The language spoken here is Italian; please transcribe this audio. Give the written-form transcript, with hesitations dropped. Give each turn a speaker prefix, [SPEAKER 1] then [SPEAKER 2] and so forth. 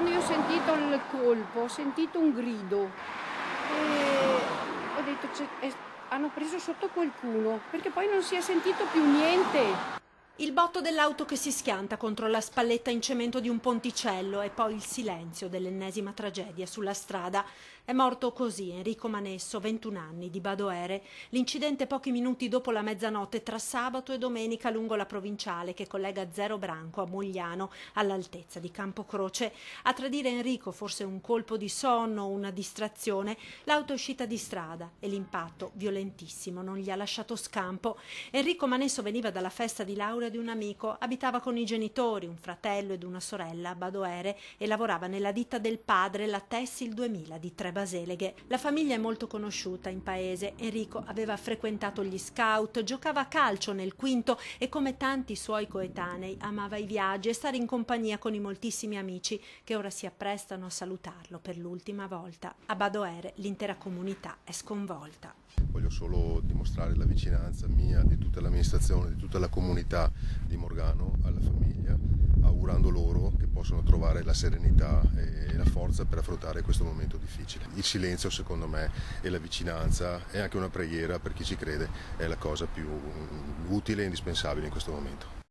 [SPEAKER 1] quando io ho sentito il colpo, ho sentito un grido e ho detto hanno preso sotto qualcuno, perché poi non si è sentito più niente.
[SPEAKER 2] Il botto dell'auto che si schianta contro la spalletta in cemento di un ponticello e poi il silenzio dell'ennesima tragedia sulla strada. È morto così Enrico Manesso, 21 anni, di Badoere. L'incidente pochi minuti dopo la mezzanotte tra sabato e domenica lungo la provinciale che collega Zero Branco a Mogliano all'altezza di Campocroce. A tradire Enrico forse un colpo di sonno o una distrazione, l'auto è uscita di strada e l'impatto, violentissimo, non gli ha lasciato scampo. Enrico Manesso veniva dalla festa di laurea di un amico, abitava con i genitori, un fratello ed una sorella a Badoere e lavorava nella ditta del padre, la Tessil 2000 di Tre Baseleghe. La famiglia è molto conosciuta in paese. Enrico aveva frequentato gli scout, giocava a calcio nel quinto e come tanti suoi coetanei amava i viaggi e stare in compagnia con i moltissimi amici che ora si apprestano a salutarlo per l'ultima volta. A Badoere l'intera comunità è sconvolta.
[SPEAKER 3] Voglio solo dimostrare la vicinanza mia, di tutta l'amministrazione, di tutta la comunità di Morgano alla famiglia, augurando loro che possano trovare la serenità e la forza per affrontare questo momento difficile. Il silenzio, secondo me, e la vicinanza e anche una preghiera per chi ci crede è la cosa più utile e indispensabile in questo momento.